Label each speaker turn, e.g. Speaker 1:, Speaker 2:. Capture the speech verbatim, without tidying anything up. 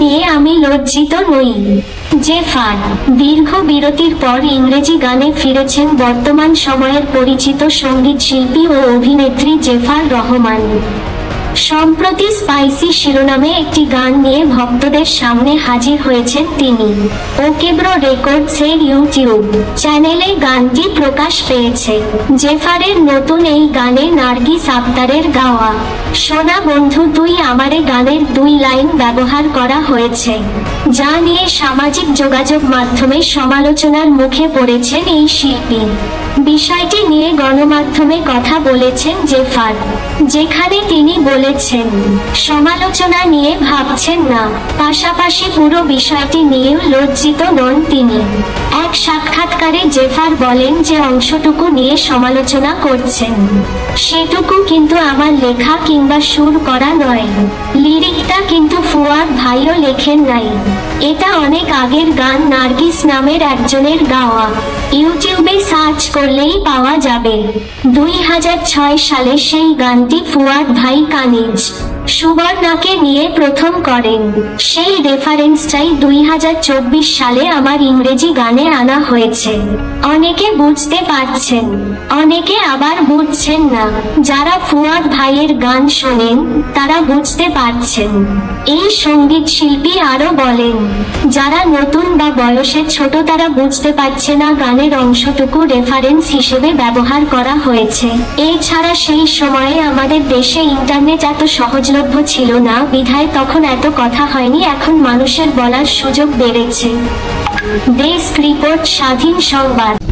Speaker 1: নিয়ে আমি লজ্জিত নই। জেফার দীর্ঘ বিরতির পর ইংরেজি গানে ফিরেছেন বর্তমান সময়ের পরিচিত সঙ্গীত শিল্পী ও অভিনেত্রী জেফার রহমান। সম্প্রতি স্পাইসি শিরোনামে একটি গান নিয়ে ভক্তদের সামনে হাজির হয়েছেন তিনি। ওকেব্রো রেকর্ডসের ইউটিউব চ্যানেলে গানটি প্রকাশ পেয়েছে। জেফারের নতুন এই গানে নার্গিস আক্তারের গাওয়া সোনা বন্ধু তুই আমারে গানের দুই লাইন ব্যবহার করা হয়েছে, যা নিয়ে সামাজিক যোগাযোগ মাধ্যমে সমালোচনার মুখে পড়েছেন এই শিল্পী। বিষয়টি নিয়ে গণমাধ্যমে কথা বলেছেন জেফার, যেখানে তিনি বলেছেন সমালোচনা নিয়ে ভাবছেন না, পাশাপাশি পুরো বিষয়টি নিয়েও লজ্জিত নন তিনি। এক সাক্ষাৎকারে জেফার বলেন যে অংশটুকু নিয়ে সমালোচনা করছেন সেটুকু কিন্তু আমার লেখা কিংবা সুর করা নয়, লিরিকটা কিন্তু ফুয়াদ ভাইও লেখেন নাই, এটা অনেক আগের গান নার্গিস নামের একজনের গাওয়া, ইউটিউবে সার্চ করলেই পাওয়া যাবে। দুই হাজার ছয় সালে সেই গানটি ফুয়াদ ভাই কানিজ সুবর্ণাকে নিয়ে প্রথম করেন। সেই রেফারেন্সটাই দুই হাজার চব্বিশ সালে আমার ইংরেজি গানে আনা হয়েছে। অনেকে বুঝতে পারছেন, অনেকে আবার বুঝছেন না। যারা ফুয়াদ ভাইয়ের গান শোনেন তারা বুঝতে পারছেন। এই সঙ্গীত শিল্পী আরো বলেন, যারা নতুন বা বয়সে ছোট তারা বুঝতে পারছে না গানের অংশটুকু রেফারেন্স হিসেবে ব্যবহার করা হয়েছে। এছাড়া সেই সময়ে আমাদের দেশে ইন্টারনেট এত সহজলভ্য ছিল না, বিধায় তখন এত কথা হয়নি, এখন মানুষের বলার সুযোগ বেড়েছে। ডেস্ক রিপোর্ট, স্বাধীন সংবাদ।